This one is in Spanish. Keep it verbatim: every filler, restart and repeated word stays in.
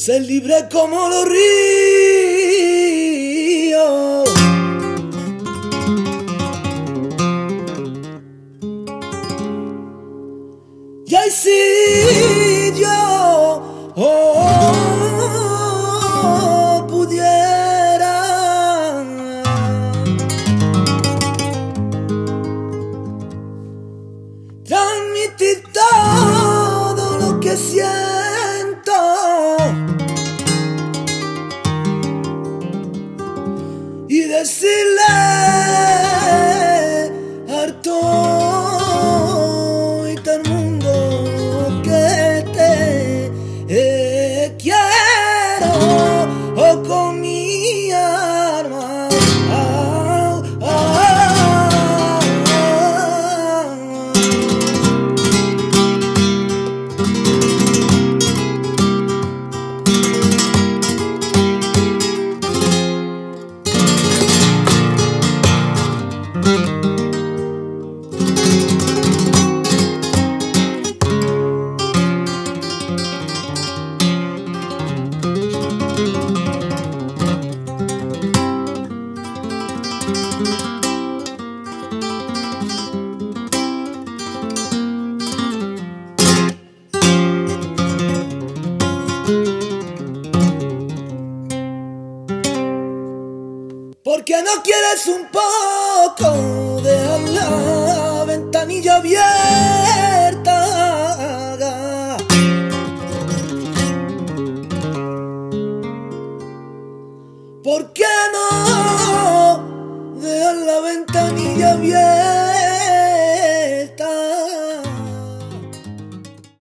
ser libre como los ríos. Y ay, si yo oh, pudiera transmitir todo lo que siento y decirle harto y tal mundo que te eh, quiero oh, con mi alma. Ah, ah, ah, ¿por qué no quieres un poco dejar la ventanilla abierta? ¿Por qué no dejar la ventanilla abierta?